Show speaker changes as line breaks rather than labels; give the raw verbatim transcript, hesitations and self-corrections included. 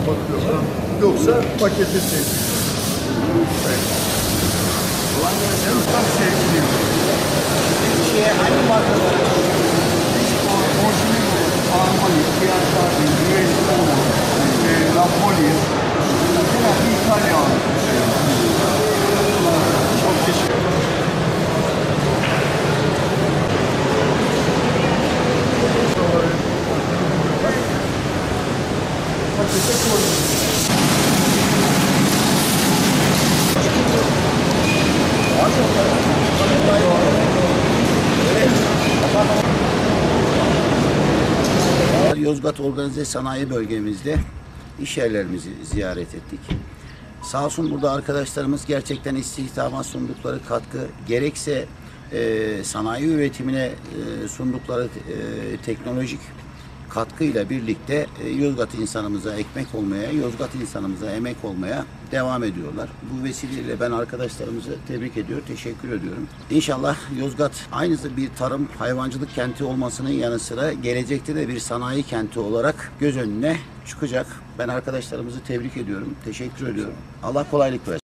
bakıyorlar. Yoksa paketi seçiyor. Evet. Hem tam sevgiliyim.
Bir şeye hangi markalar?
Orijinal Almanya, fiyatlar, U S D, Napoli, biraz İtalya var. Çok teşekkür ederim.
Yozgat Organize Sanayi Bölgemizde iş yerlerimizi ziyaret ettik. Sağ olsun burada arkadaşlarımız gerçekten istihdama sundukları katkı, gerekse e, sanayi üretimine e, sundukları e, teknolojik katkıyla birlikte e, Yozgat insanımıza ekmek olmaya, Yozgat insanımıza emek olmaya devam ediyorlar. Bu vesileyle ben arkadaşlarımızı tebrik ediyor, teşekkür ediyorum. İnşallah Yozgat aynı bir tarım, hayvancılık kenti olmasının yanı sıra gelecekte de bir sanayi kenti olarak göz önüne çıkacak. Ben arkadaşlarımızı tebrik ediyorum, teşekkür ediyorum. Allah kolaylık versin.